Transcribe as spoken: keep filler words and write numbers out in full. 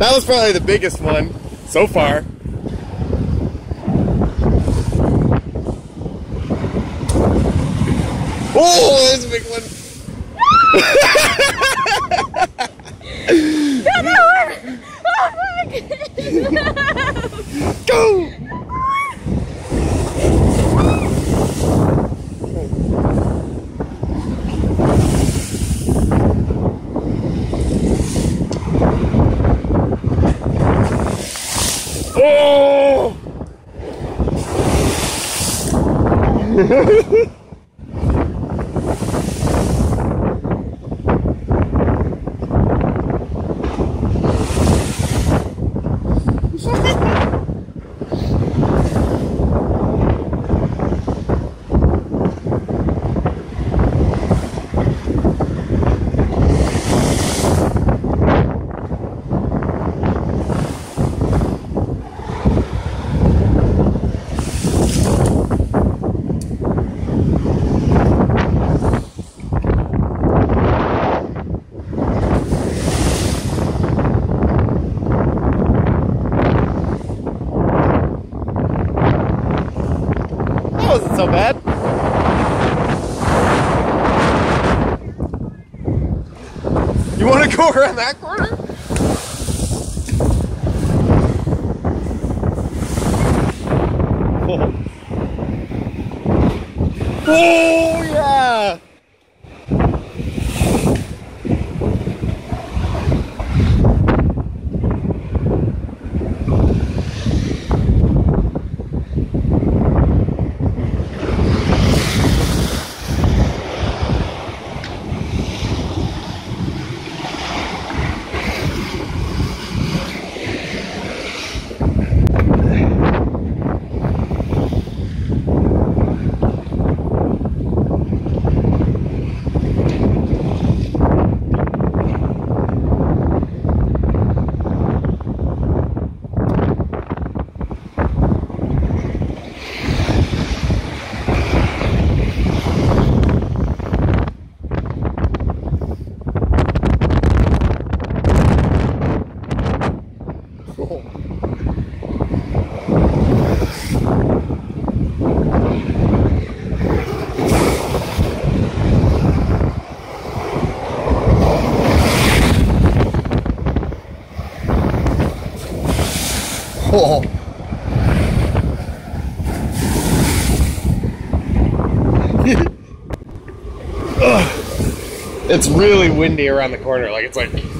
That was probably the biggest one so far. Oh, there's a big one. No, no, oh my goodness. Go! Oh! Wasn't so bad. You want to go around that corner? Oh, oh yeah. Oh. It's really windy around the corner. Like, it's like